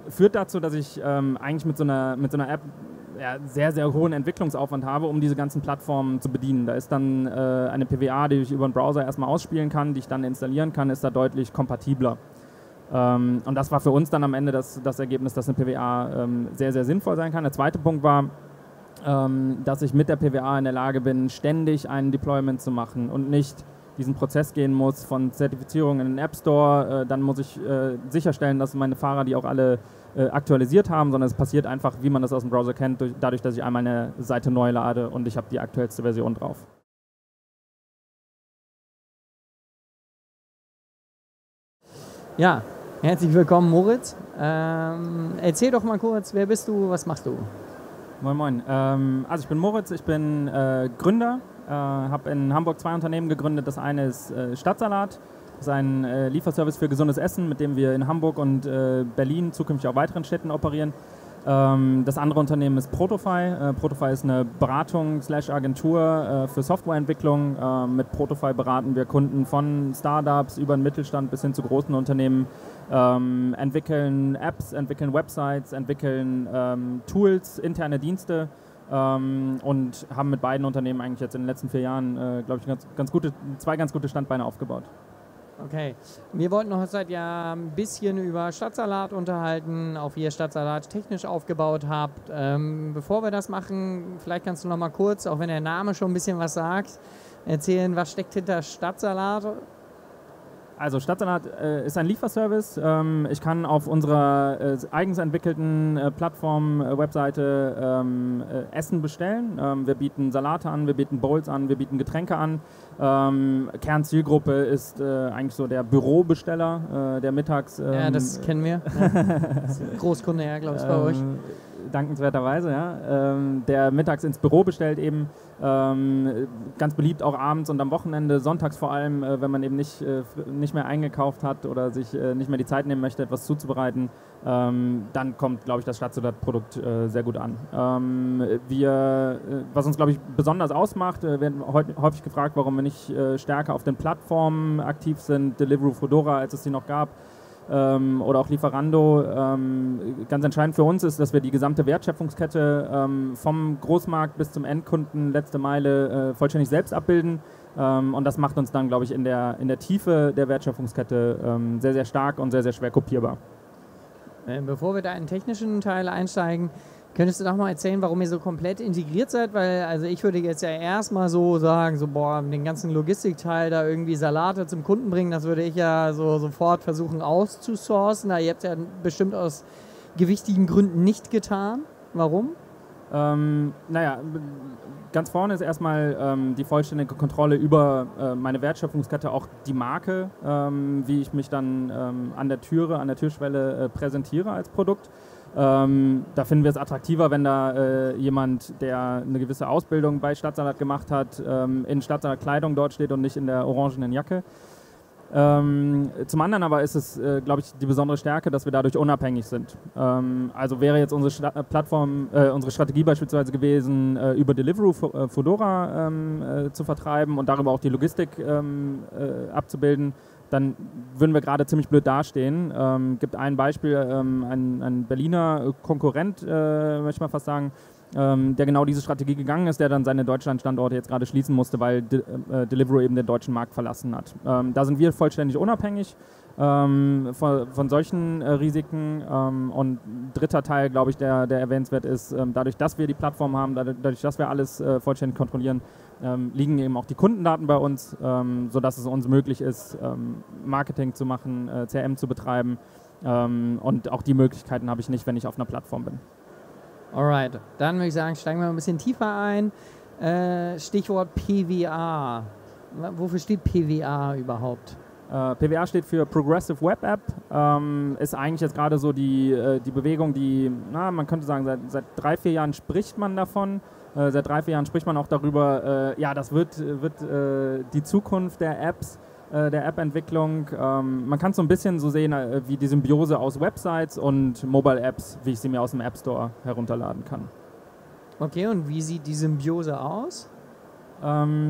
führt dazu, dass ich eigentlich mit so einer App sehr, sehr hohen Entwicklungsaufwand habe, um diese ganzen Plattformen zu bedienen. Da ist dann eine PWA, die ich über den Browser erstmal ausspielen kann, die ich dann installieren kann, ist da deutlich kompatibler. Und das war für uns dann am Ende das Ergebnis, dass eine PWA sehr, sehr sinnvoll sein kann. Der zweite Punkt war, dass ich mit der PWA in der Lage bin, ständig ein Deployment zu machen und nicht diesen Prozess gehen muss von Zertifizierung in den App Store. Dann muss ich sicherstellen, dass meine Fahrer die auch alle aktualisiert haben, sondern es passiert einfach, wie man das aus dem Browser kennt, dadurch, dass ich einmal eine Seite neu lade und ich habe die aktuellste Version drauf. Ja, herzlich willkommen, Moritz. Erzähl doch mal kurz, wer bist du, was machst du? Moin, moin. Also ich bin Moritz, ich bin Gründer, habe in Hamburg 2 Unternehmen gegründet. Das eine ist Stadtsalat, das ist ein Lieferservice für gesundes Essen, mit dem wir in Hamburg und Berlin zukünftig auch weiteren Städten operieren. Das andere Unternehmen ist Protofy. Protofy ist eine Beratung/Agentur für Softwareentwicklung. Mit Protofy beraten wir Kunden von Startups über den Mittelstand bis hin zu großen Unternehmen, entwickeln Apps, entwickeln Websites, entwickeln Tools, interne Dienste und haben mit beiden Unternehmen eigentlich jetzt in den letzten 4 Jahren, glaube ich, zwei ganz gute Standbeine aufgebaut. Okay, wir wollten noch seit Jahr ein bisschen über Stadtsalat unterhalten, auch wie ihr Stadtsalat technisch aufgebaut habt. Bevor wir das machen, vielleicht kannst du noch mal kurz, auch wenn der Name schon ein bisschen was sagt, erzählen, was steckt hinter Stadtsalat? Also Stadtsalat ist ein Lieferservice. Ich kann auf unserer eigens entwickelten Plattform, Webseite Essen bestellen. Wir bieten Salate an, wir bieten Bowls an, wir bieten Getränke an. Kernzielgruppe ist eigentlich so der Bürobesteller, der mittags... ja, das kennen wir. Großkunde, ja, glaube ich, bei euch. Dankenswerterweise, ja. Der mittags ins Büro bestellt eben. Ganz beliebt auch abends und am Wochenende, sonntags vor allem, wenn man eben nicht mehr eingekauft hat oder sich nicht mehr die Zeit nehmen möchte, etwas zuzubereiten, dann kommt, glaube ich, das Stadtsalat-Produkt sehr gut an. Was uns, glaube ich, besonders ausmacht, wir werden häufig gefragt, warum wir nicht stärker auf den Plattformen aktiv sind, Deliveroo, Foodora, als es sie noch gab, oder auch Lieferando. Ganz entscheidend für uns ist, dass wir die gesamte Wertschöpfungskette vom Großmarkt bis zum Endkunden, letzte Meile, vollständig selbst abbilden. Und das macht uns dann, glaube ich, in der Tiefe der Wertschöpfungskette sehr, sehr stark und sehr, sehr schwer kopierbar. Bevor wir da in den technischen Teil einsteigen, könntest du doch mal erzählen, warum ihr so komplett integriert seid? Weil, also ich würde jetzt ja erstmal so sagen, so boah, den ganzen Logistikteil da irgendwie Salate zum Kunden bringen, das würde ich ja so sofort versuchen auszusourcen. Ihr habt ja bestimmt aus gewichtigen Gründen nicht getan. Warum? Naja, ganz vorne ist erstmal die vollständige Kontrolle über meine Wertschöpfungskette, auch die Marke, wie ich mich dann an der Türschwelle präsentiere als Produkt. Da finden wir es attraktiver, wenn da jemand, der eine gewisse Ausbildung bei Stadtsalat gemacht hat, in Stadtsalat-Kleidung dort steht und nicht in der orangenen Jacke. Zum anderen aber ist es, glaube ich, die besondere Stärke, dass wir dadurch unabhängig sind. Also wäre jetzt unsere unsere Strategie beispielsweise gewesen, über Deliveroo Foodora zu vertreiben und darüber auch die Logistik abzubilden, dann würden wir gerade ziemlich blöd dastehen. Gibt ein Beispiel, ein Berliner Konkurrent, möchte ich mal fast sagen, der genau diese Strategie gegangen ist, der dann seine Deutschland-Standorte jetzt gerade schließen musste, weil Deliveroo eben den deutschen Markt verlassen hat. Da sind wir vollständig unabhängig von solchen Risiken. Und dritter Teil, glaube ich, der erwähnenswert ist, dadurch, dass wir die Plattform haben, dadurch, dass wir alles vollständig kontrollieren, liegen eben auch die Kundendaten bei uns, sodass es uns möglich ist, Marketing zu machen, CRM zu betreiben. Und auch die Möglichkeiten habe ich nicht, wenn ich auf einer Plattform bin. Alright, dann würde ich sagen, steigen wir ein bisschen tiefer ein. Stichwort PWA. Wofür steht PWA überhaupt? PWA steht für Progressive Web App. Ist eigentlich jetzt gerade so die Bewegung, die, man könnte sagen, seit 3-4 Jahren spricht man davon. Seit 3-4 Jahren spricht man auch darüber, das wird die Zukunft der Apps, der App-Entwicklung. Man kann es so ein bisschen so sehen wie die Symbiose aus Websites und Mobile-Apps, wie ich sie mir aus dem App Store herunterladen kann. Okay, und wie sieht die Symbiose aus?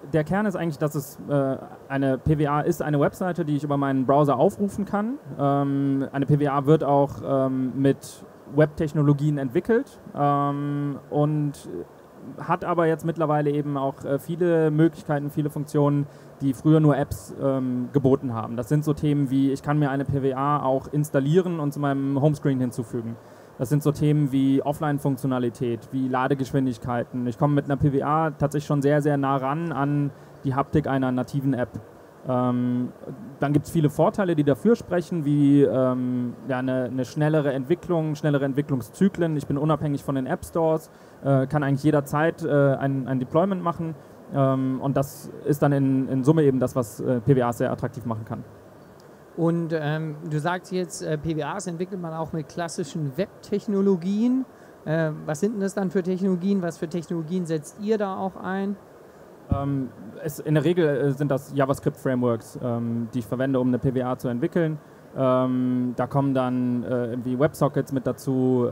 der Kern ist eigentlich, dass es eine PWA ist, eine Webseite, die ich über meinen Browser aufrufen kann. Eine PWA wird auch mit Webtechnologien entwickelt und hat aber jetzt mittlerweile eben auch viele Möglichkeiten, viele Funktionen, die früher nur Apps geboten haben. Das sind so Themen wie, ich kann mir eine PWA auch installieren und zu meinem Homescreen hinzufügen. Das sind so Themen wie Offline-Funktionalität, wie Ladegeschwindigkeiten. Ich komme mit einer PWA tatsächlich schon sehr, sehr nah ran an die Haptik einer nativen App. Dann gibt es viele Vorteile, die dafür sprechen, wie eine schnellere Entwicklung, schnellere Entwicklungszyklen. Ich bin unabhängig von den App-Stores, kann eigentlich jederzeit ein Deployment machen. Und das ist dann in Summe eben das, was PWAs sehr attraktiv machen kann. Und du sagst jetzt, PWAs entwickelt man auch mit klassischen Web-Technologien. Was sind denn das dann für Technologien? Was für Technologien setzt ihr da auch ein? In der Regel sind das JavaScript-Frameworks, die ich verwende, um eine PWA zu entwickeln. Da kommen dann irgendwie WebSockets mit dazu.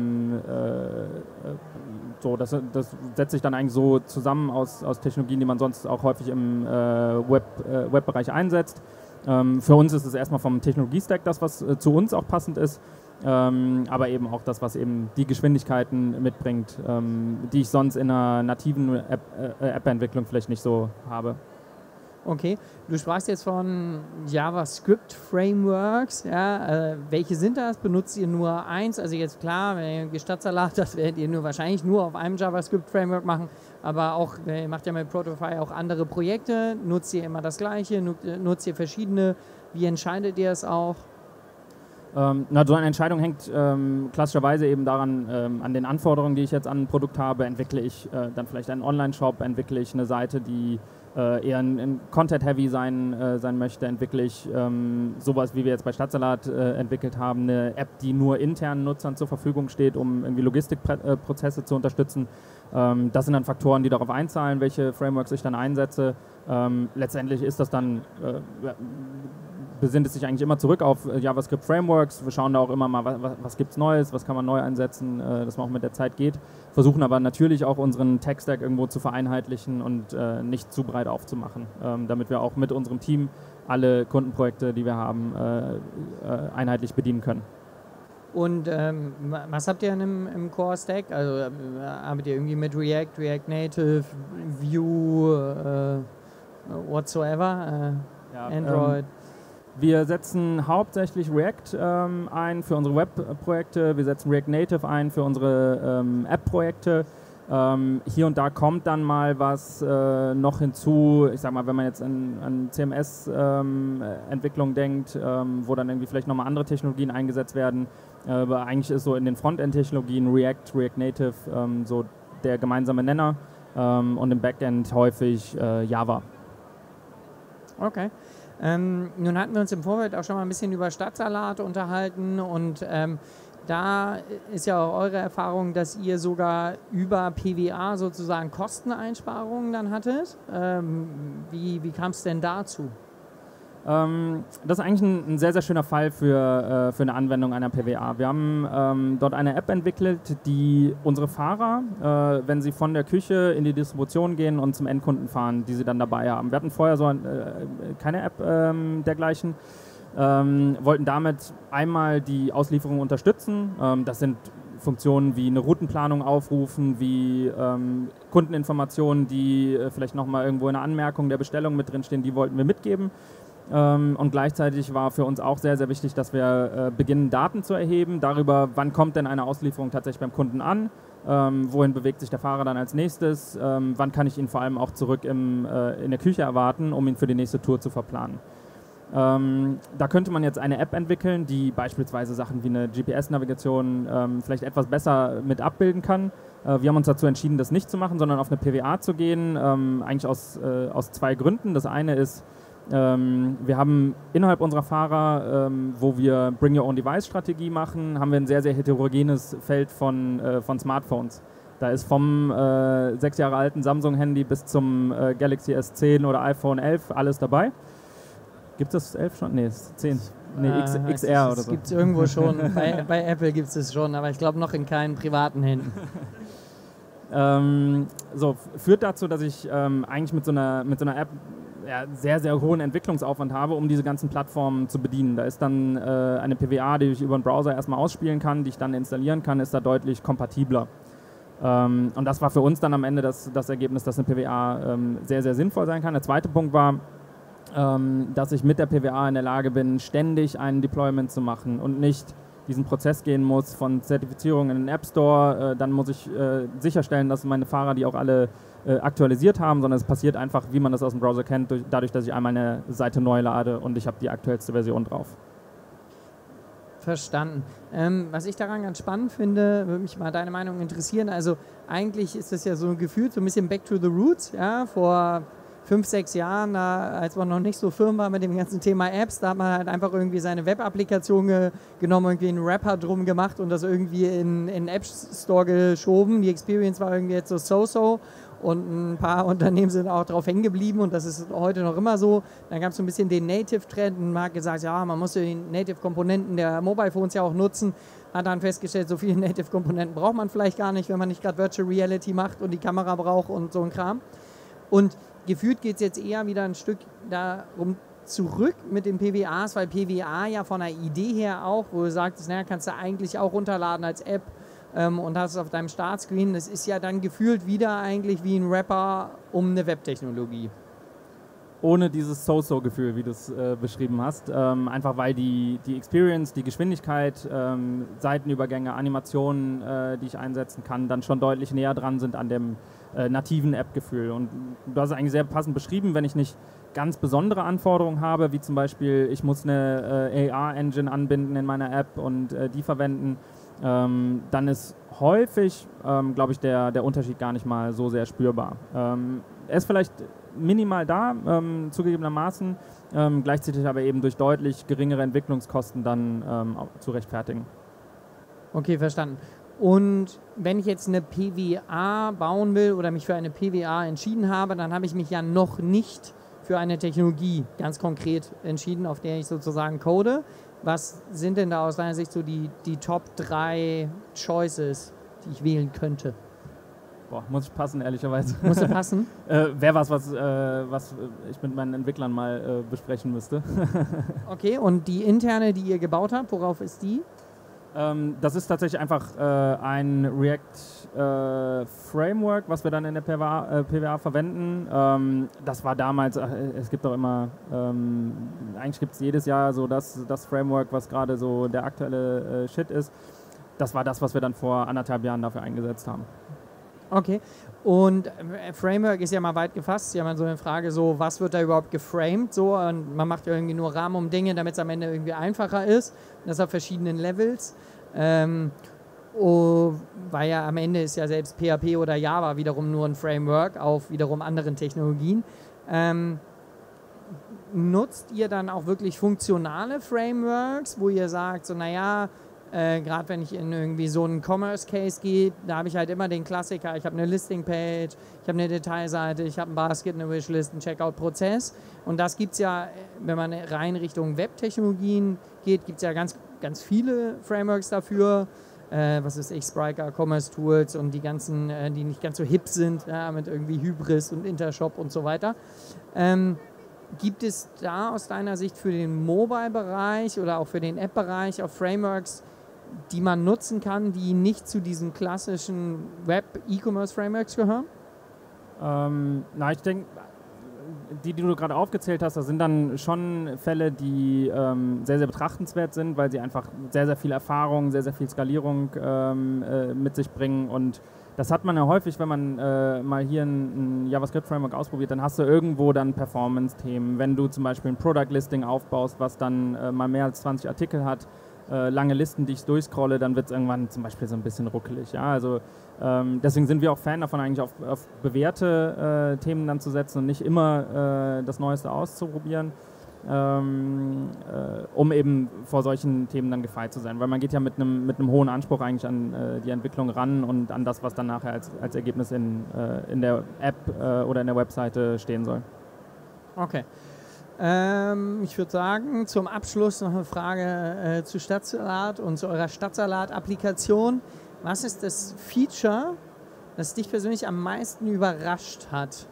Das setzt sich dann eigentlich so zusammen aus Technologien, die man sonst auch häufig im Webbereich einsetzt. Für uns ist es erstmal vom Technologie-Stack das, was zu uns auch passend ist. Aber eben auch das, was eben die Geschwindigkeiten mitbringt, die ich sonst in einer nativen App-Entwicklung vielleicht nicht so habe. Okay, du sprachst jetzt von JavaScript-Frameworks. Ja, welche sind das? Benutzt ihr nur eins? Also jetzt klar, Stadtsalat, das werdet ihr wahrscheinlich nur auf einem JavaScript-Framework machen, aber auch, ihr macht ja mit Protofy auch andere Projekte. Nutzt ihr immer das Gleiche? Nutzt ihr verschiedene? Wie entscheidet ihr es auch? So eine Entscheidung hängt klassischerweise eben daran, an den Anforderungen, die ich jetzt an ein Produkt habe. Entwickle ich dann vielleicht einen Online-Shop, entwickle ich eine Seite, die eher ein Content-heavy sein möchte, entwickle ich sowas, wie wir jetzt bei Stadtsalat entwickelt haben, eine App, die nur internen Nutzern zur Verfügung steht, um irgendwie Logistikprozesse zu unterstützen. Das sind dann Faktoren, die darauf einzahlen, welche Frameworks ich dann einsetze. Letztendlich ist das dann besinnt es sich eigentlich immer zurück auf JavaScript-Frameworks. Wir schauen da auch immer mal, was gibt es Neues, was kann man neu einsetzen, dass man auch mit der Zeit geht. Versuchen aber natürlich auch unseren Tech-Stack irgendwo zu vereinheitlichen und nicht zu breit aufzumachen, damit wir auch mit unserem Team alle Kundenprojekte, die wir haben, einheitlich bedienen können. Und was habt ihr im Core-Stack? Also arbeitet ihr irgendwie mit React Native, Vue, whatsoever, Android? Wir setzen hauptsächlich React ein für unsere Web-Projekte, wir setzen React Native ein für unsere App-Projekte. Hier und da kommt dann mal was noch hinzu, ich sag mal, wenn man jetzt an CMS-Entwicklung denkt, wo dann irgendwie vielleicht nochmal andere Technologien eingesetzt werden. Aber eigentlich ist so in den Frontend-Technologien React Native so der gemeinsame Nenner und im Backend häufig Java. Okay. Nun hatten wir uns im Vorfeld auch schon mal ein bisschen über Stadtsalat unterhalten und da ist ja auch eure Erfahrung, dass ihr sogar über PWA sozusagen Kosteneinsparungen dann hattet. Wie kam es denn dazu? Das ist eigentlich ein sehr, sehr schöner Fall für eine Anwendung einer PWA. Wir haben dort eine App entwickelt, die unsere Fahrer, wenn sie von der Küche in die Distribution gehen und zum Endkunden fahren, die sie dann dabei haben. Wir hatten vorher keine App dergleichen, wollten damit einmal die Auslieferung unterstützen. Das sind Funktionen wie eine Routenplanung aufrufen, wie Kundeninformationen, die vielleicht nochmal irgendwo in einer Anmerkung der Bestellung mit drinstehen, die wollten wir mitgeben. Und gleichzeitig war für uns auch sehr, sehr wichtig, dass wir beginnen, Daten zu erheben darüber, wann kommt denn eine Auslieferung tatsächlich beim Kunden an, wohin bewegt sich der Fahrer dann als nächstes, wann kann ich ihn vor allem auch zurück in der Küche erwarten, um ihn für die nächste Tour zu verplanen. Da könnte man jetzt eine App entwickeln, die beispielsweise Sachen wie eine GPS-Navigation vielleicht etwas besser mit abbilden kann. Wir haben uns dazu entschieden, das nicht zu machen, sondern auf eine PWA zu gehen, eigentlich aus zwei Gründen. Das eine ist, wir haben innerhalb unserer Fahrer, wo wir Bring-Your-Own-Device-Strategie machen, haben wir ein sehr, sehr heterogenes Feld von Smartphones. Da ist vom 6 Jahre alten Samsung-Handy bis zum Galaxy S10 oder iPhone 11 alles dabei. Gibt es das 11 schon? Nee, es ist 10. Nee, XR oder so. Das gibt es irgendwo schon. Bei Apple gibt es es schon, aber ich glaube noch in keinen privaten Händen. Führt dazu, dass ich eigentlich mit so einer App sehr, sehr hohen Entwicklungsaufwand habe, um diese ganzen Plattformen zu bedienen. Da ist dann eine PWA, die ich über den Browser erstmal ausspielen kann, die ich dann installieren kann, ist da deutlich kompatibler. Und das war für uns dann am Ende das Ergebnis, dass eine PWA sehr, sehr sinnvoll sein kann. Der zweite Punkt war, dass ich mit der PWA in der Lage bin, ständig ein Deployment zu machen und nicht diesen Prozess gehen muss von Zertifizierung in den App Store. Dann muss ich sicherstellen, dass meine Fahrer die auch alle aktualisiert haben, sondern es passiert einfach, wie man das aus dem Browser kennt, dadurch, dass ich einmal eine Seite neu lade und ich habe die aktuellste Version drauf. Verstanden. Was ich daran ganz spannend finde, würde mich mal deine Meinung interessieren. Also eigentlich ist das ja so gefühlt so ein bisschen back to the roots. Ja? Vor 5, 6 Jahren, als man noch nicht so firm war mit dem ganzen Thema Apps, da hat man halt einfach irgendwie seine Web-Applikation genommen, irgendwie einen Wrapper drum gemacht und das irgendwie in den App Store geschoben. Die Experience war irgendwie jetzt so. Und ein paar Unternehmen sind auch drauf hängen geblieben und das ist heute noch immer so. Dann gab es so ein bisschen den Native-Trend und man hat gesagt, ja, man muss die Native-Komponenten der Mobile Phones ja auch nutzen. Hat dann festgestellt, so viele Native-Komponenten braucht man vielleicht gar nicht, wenn man nicht gerade Virtual Reality macht und die Kamera braucht und so ein Kram. Und gefühlt geht es jetzt eher wieder ein Stück darum zurück mit den PWAs, weil PWA ja von der Idee her auch, wo du sagst, naja, kannst du eigentlich auch runterladen als App, und hast es auf deinem Startscreen, das ist ja dann gefühlt wieder eigentlich wie ein Wrapper um eine Webtechnologie. Ohne dieses So-So-Gefühl, wie du es beschrieben hast. Einfach weil die Experience, die Geschwindigkeit, Seitenübergänge, Animationen, die ich einsetzen kann, dann schon deutlich näher dran sind an dem nativen App-Gefühl. Und du hast es eigentlich sehr passend beschrieben, wenn ich nicht ganz besondere Anforderungen habe, wie zum Beispiel, ich muss eine AR-Engine anbinden in meiner App und die verwenden, dann ist häufig, glaube ich, der Unterschied gar nicht mal so sehr spürbar. Er ist vielleicht minimal da, zugegebenermaßen, gleichzeitig aber eben durch deutlich geringere Entwicklungskosten dann zu rechtfertigen. Okay, verstanden. Und wenn ich jetzt eine PWA bauen will oder mich für eine PWA entschieden habe, dann habe ich mich ja noch nicht für eine Technologie ganz konkret entschieden, auf der ich sozusagen code. Was sind denn da aus deiner Sicht so die Top 3 Choices, die ich wählen könnte? Boah, muss ich passen, ehrlicherweise. Muss er passen? Wäre was ich mit meinen Entwicklern mal besprechen müsste. Okay, und die interne, die ihr gebaut habt, worauf ist die? Das ist tatsächlich einfach ein React-Framework, was wir dann in der PWA verwenden. Das war damals, es gibt auch immer, eigentlich gibt es jedes Jahr so das Framework, was gerade so der aktuelle Shit ist. Das war das, was wir dann vor 1,5 Jahren dafür eingesetzt haben. Okay, und Framework ist ja mal weit gefasst, ist ja mal so eine Frage, so was wird da überhaupt geframed, so, und man macht ja irgendwie nur Rahmen um Dinge, damit es am Ende irgendwie einfacher ist, das auf verschiedenen Levels, weil ja am Ende ist ja selbst PHP oder Java wiederum nur ein Framework auf wiederum anderen Technologien. Nutzt ihr dann auch wirklich funktionale Frameworks, wo ihr sagt, so naja, gerade wenn ich in irgendwie so einen Commerce-Case gehe, da habe ich halt immer den Klassiker, ich habe eine Listing-Page, ich habe eine Detailseite, ich habe ein Basket, eine Wishlist, einen Checkout-Prozess und das gibt es ja, wenn man rein Richtung Web-Technologien geht, gibt es ja ganz, ganz viele Frameworks dafür, was ist Spryker, Commerce-Tools und die ganzen, die nicht ganz so hip sind, ja, mit irgendwie Hybris und Intershop und so weiter. Gibt es da aus deiner Sicht für den Mobile-Bereich oder auch für den App-Bereich auch Frameworks, die man nutzen kann, die nicht zu diesen klassischen Web-E-Commerce-Frameworks gehören? Ich denke, die du gerade aufgezählt hast, das sind dann schon Fälle, die sehr, sehr betrachtenswert sind, weil sie einfach sehr, sehr viel Erfahrung, sehr, sehr viel Skalierung mit sich bringen. Und das hat man ja häufig, wenn man mal hier ein JavaScript-Framework ausprobiert, dann hast du irgendwo dann Performance-Themen. Wenn du zum Beispiel ein Product-Listing aufbaust, was dann mal mehr als 20 Artikel hat, lange Listen, die ich durchscrolle, dann wird es irgendwann zum Beispiel so ein bisschen ruckelig. Ja? Also deswegen sind wir auch Fan davon, eigentlich auf bewährte Themen dann zu setzen und nicht immer das Neueste auszuprobieren, um eben vor solchen Themen dann gefeit zu sein. Weil man geht ja mit einem hohen Anspruch eigentlich an die Entwicklung ran und an das, was dann nachher als Ergebnis in der App oder in der Webseite stehen soll. Okay. Ich würde sagen, zum Abschluss noch eine Frage zu Stadtsalat und zu eurer Stadtsalat-Applikation. Was ist das Feature, das dich persönlich am meisten überrascht hat?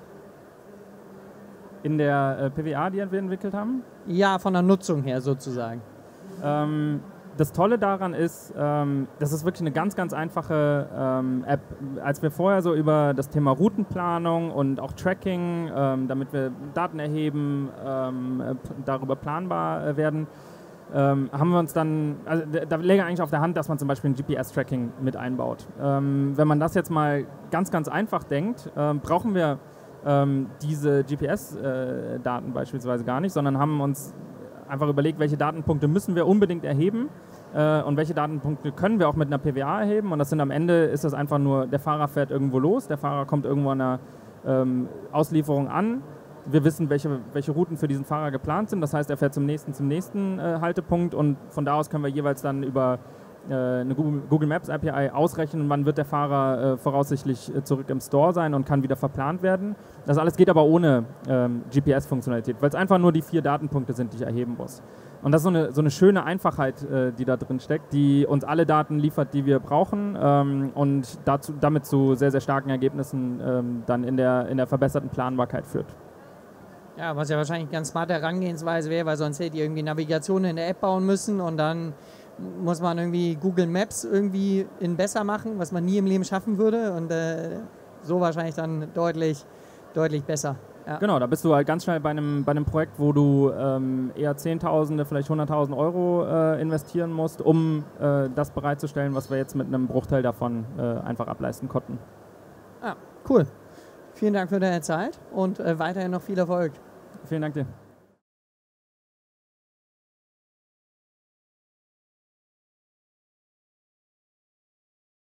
In der PWA, die wir entwickelt haben? Ja, von der Nutzung her sozusagen. Das Tolle daran ist, das ist wirklich eine ganz, ganz einfache App. Als wir vorher so über das Thema Routenplanung und auch Tracking, damit wir Daten erheben, darüber planbar werden, haben wir uns dann, also da läge eigentlich auf der Hand, dass man zum Beispiel ein GPS-Tracking mit einbaut. Wenn man das jetzt mal ganz, ganz einfach denkt, brauchen wir diese GPS-Daten beispielsweise gar nicht, sondern haben uns einfach überlegt, welche Datenpunkte müssen wir unbedingt erheben und welche Datenpunkte können wir auch mit einer PWA erheben. Und das sind am Ende, ist das einfach nur, der Fahrer fährt irgendwo los, der Fahrer kommt irgendwo an einer Auslieferung an. Wir wissen, welche Routen für diesen Fahrer geplant sind. Das heißt, er fährt zum nächsten Haltepunkt und von da aus können wir jeweils dann über eine Google Maps API ausrechnen, wann wird der Fahrer voraussichtlich zurück im Store sein und kann wieder verplant werden. Das alles geht aber ohne GPS-Funktionalität, weil es einfach nur die 4 Datenpunkte sind, die ich erheben muss. Und das ist so eine schöne Einfachheit, die da drin steckt, die uns alle Daten liefert, die wir brauchen und damit zu sehr, sehr starken Ergebnissen dann in der verbesserten Planbarkeit führt. Ja, was ja wahrscheinlich eine ganz smarte Herangehensweise wäre, weil sonst hätte ihr irgendwie Navigation in der App bauen müssen und dann muss man irgendwie Google Maps irgendwie besser machen, was man nie im Leben schaffen würde und so wahrscheinlich dann deutlich besser. Ja. Genau, da bist du halt ganz schnell bei einem Projekt, wo du eher Zehntausende, vielleicht 100.000 Euro investieren musst, um das bereitzustellen, was wir jetzt mit einem Bruchteil davon einfach ableisten konnten. Ah, cool. Vielen Dank für deine Zeit und weiterhin noch viel Erfolg. Vielen Dank dir.